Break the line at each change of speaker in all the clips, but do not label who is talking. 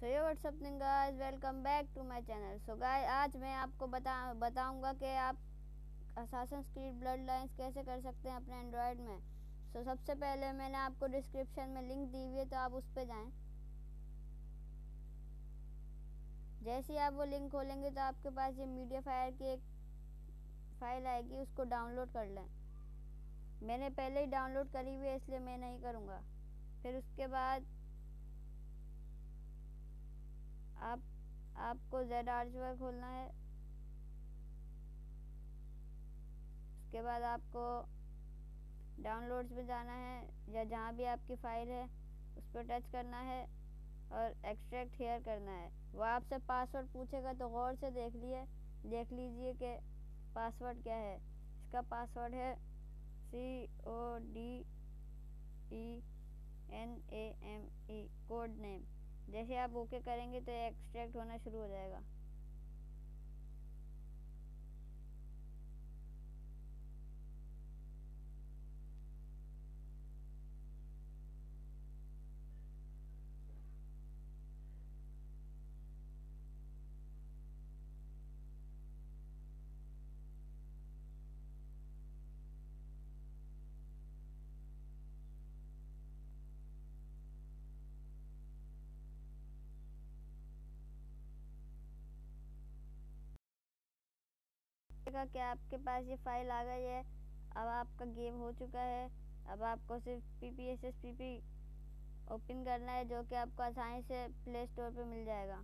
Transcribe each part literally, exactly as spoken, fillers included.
सो ये what's up guys, welcome back to my channel. So guys, आज मैं आपको बता बताऊंगा कि आप असासिन्स क्रीड ब्लडलाइंस कैसे कर सकते हैं अपने एंड्रॉयड में। सो so, सबसे पहले मैंने आपको डिस्क्रिप्शन में लिंक दी हुई है, तो आप उस पर जाएं। जैसे ही आप वो लिंक खोलेंगे तो आपके पास ये मीडिया फायर की एक फाइल आएगी, उसको डाउनलोड कर लें। मैंने पहले ही डाउनलोड करी हुई है, इसलिए मैं नहीं करूँगा। फिर उसके बाद आप आपको जेड आर्चवर खोलना है। उसके बाद आपको डाउनलोड्स में जाना है, या जहाँ भी आपकी फ़ाइल है उस पर टच करना है और एक्सट्रैक्ट हेयर करना है। वो आपसे पासवर्ड पूछेगा, तो गौर से देख लिए देख लीजिए कि पासवर्ड क्या है। इसका पासवर्ड है C O D E N A M E, code name. जैसे आप ओके करेंगे तो एक्सट्रैक्ट होना शुरू हो जाएगा। का कि आपके पास ये फाइल आ गई है। अब आपका गेम हो चुका है। अब आपको सिर्फ P P S S P P open करना है, जो कि आपको आसानी से प्ले स्टोर पे मिल जाएगा।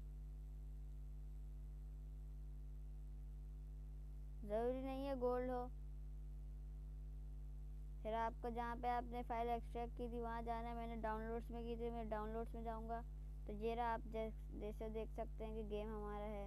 ज़रूरी नहीं है गोल्ड हो। फिर आपको जहाँ पे आपने फ़ाइल एक्सट्रैक्ट की थी वहाँ जाना है। मैंने डाउनलोड्स में की थी, मैं डाउनलोड्स में जाऊँगा तो ये रहा। आप जैसे देख सकते हैं कि गेम हमारा है।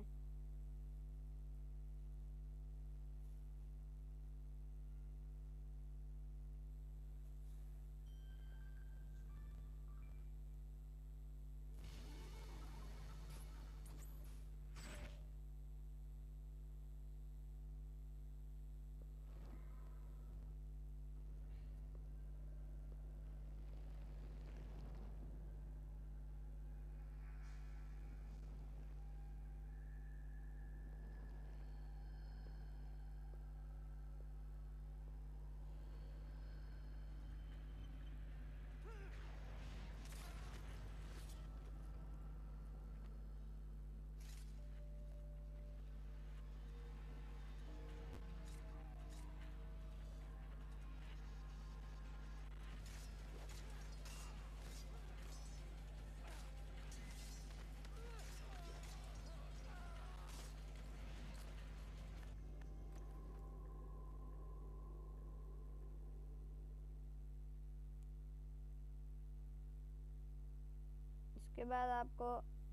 इसके बाद आपको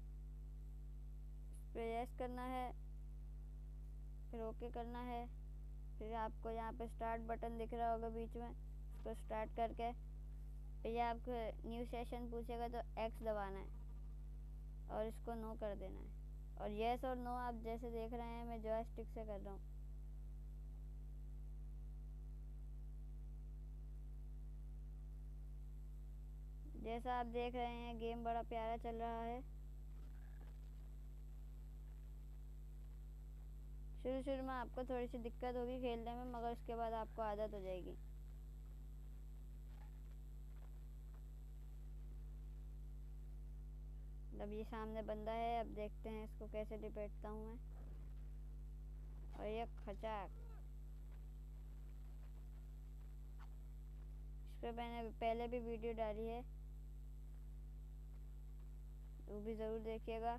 प्रेस करना है, फिर ओके करना है। फिर आपको यहाँ पे स्टार्ट बटन दिख रहा होगा बीच में, उसको स्टार्ट करके फिर ये आपको न्यू सेशन पूछेगा तो एक्स दबाना है और इसको नो कर देना है। और येस और नो आप जैसे देख रहे हैं मैं जॉयस्टिक से कर रहा हूँ। जैसा आप देख रहे हैं गेम बड़ा प्यारा चल रहा है। शुरू शुरू में आपको थोड़ी सी दिक्कत होगी खेलने में, मगर उसके बाद आपको आदत हो जाएगी। अब ये सामने बंदा है, अब देखते हैं इसको कैसे निपटता हूँ मैं। और ये खचाक, इस पर मैंने पहले भी वीडियो डाली है, वो भी ज़रूर देखिएगा।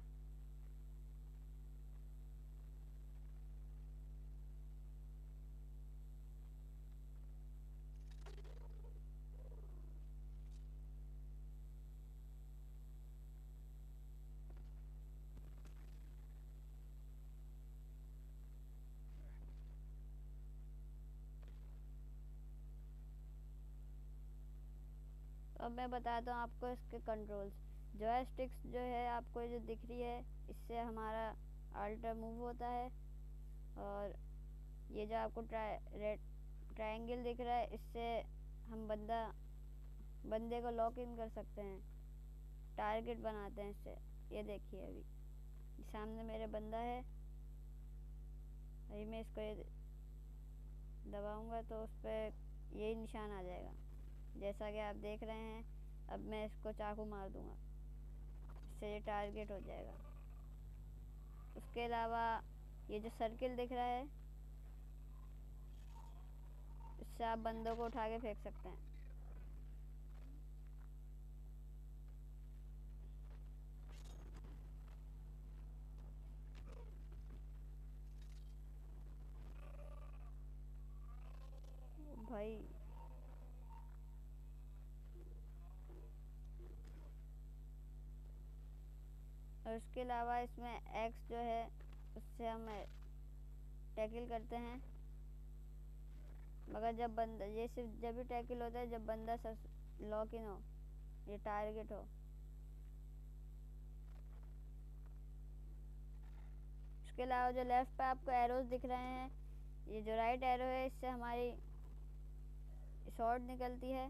तो अब मैं बताता हूँ आपको इसके कंट्रोल्स। जॉयस्टिक्स जो है आपको जो दिख रही है, इससे हमारा अल्टर मूव होता है। और ये जो आपको ट्राई रेड ट्रायंगल दिख रहा है, इससे हम बंदा बंदे को लॉक इन कर सकते हैं, टारगेट बनाते हैं इससे। ये देखिए अभी सामने मेरे बंदा है, अभी मैं इसको ये दबाऊंगा तो उस पर यही निशान आ जाएगा जैसा कि आप देख रहे हैं। अब मैं इसको चाकू मार दूंगा, इससे ये टारगेट हो जाएगा। उसके अलावा ये जो सर्किल दिख रहा है, इससे आप बंदों को उठा के फेंक सकते हैं। भाई और उसके अलावा इसमें एक्स जो है उससे हम टैकल करते हैं, मगर जब बंदा ये सिर्फ जब भी टैकल होता है जब बंदा लॉक इन हो, ये टारगेट हो। उसके अलावा जो लेफ्ट पे आपको एरोज दिख रहे हैं, ये जो राइट एरो है इससे हमारी शॉट निकलती है।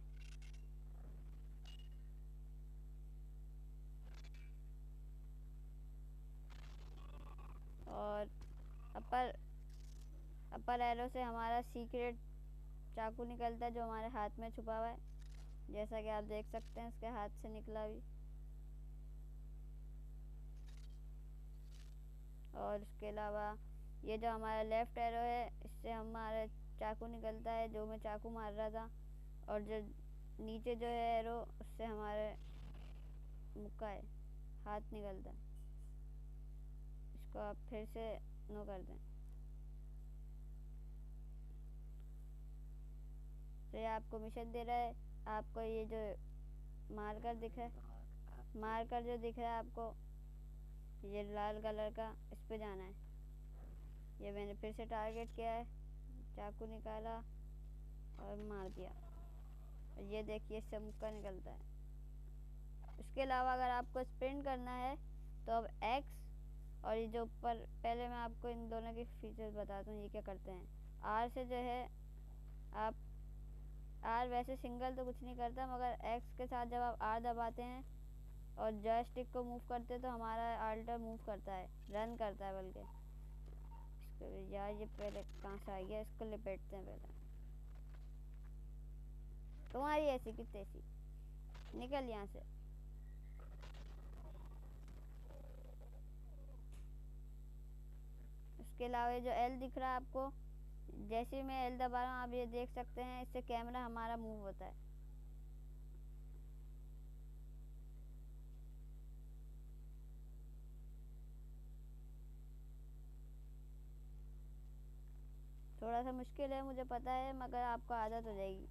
और अपर अपर एरो से हमारा सीक्रेट चाकू निकलता है जो हमारे हाथ में छुपा हुआ है, जैसा कि आप देख सकते हैं इसके हाथ से निकला भी। और उसके अलावा ये जो हमारा लेफ्ट एरो है इससे हमारा चाकू निकलता है जो मैं चाकू मार रहा था। और जो नीचे जो है एरो उससे हमारे मुक्का है, हाथ निकलता है। इसको आप फिर से नो कर दें तो ये आपको मिशन दे रहा है। आपको ये जो मार्कर दिख रहा है, मार्कर जो दिख रहा है आपको ये लाल कलर का, इस पे जाना है। ये मैंने फिर से टारगेट किया है, चाकू निकाला और मार दिया। और ये देखिए इससे मुक्का निकलता है। इसके अलावा अगर आपको स्प्रिंट करना है तो अब एक्स और ये जो ऊपर, पहले मैं आपको इन दोनों के फीचर्स बताता हूँ ये क्या करते हैं। आर से जो है आप, आर वैसे सिंगल तो कुछ नहीं करता, मगर एक्स के साथ जब आप आर दबाते हैं और जॉयस्टिक को मूव करते हैं तो हमारा अल्टर मूव करता है, रन करता है बल्कि। इसको यार ये पहले कहाँ से आ गया, इसको लपेटते हैं पहले। तुम्हारी ऐसी की तैसी, निकल यहाँ से। इसके अलावा जो एल दिख रहा है आपको, जैसे मैं एल दबा रहा हूँ आप ये देख सकते हैं इससे कैमरा हमारा मूव होता है। थोड़ा सा मुश्किल है मुझे पता है, मगर आपको आदत हो जाएगी।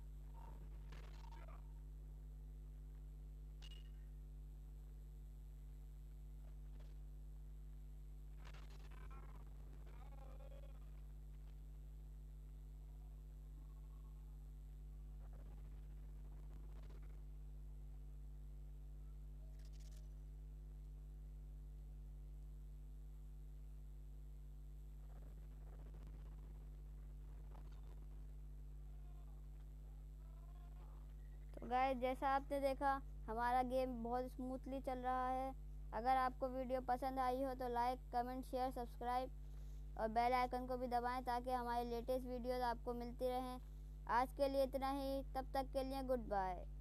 तो गाइस जैसा आपने देखा हमारा गेम बहुत स्मूथली चल रहा है। अगर आपको वीडियो पसंद आई हो तो लाइक, कमेंट, शेयर, सब्सक्राइब और बेल आइकन को भी दबाएं ताकि हमारी लेटेस्ट वीडियोस आपको मिलती रहें। आज के लिए इतना ही, तब तक के लिए गुड बाय।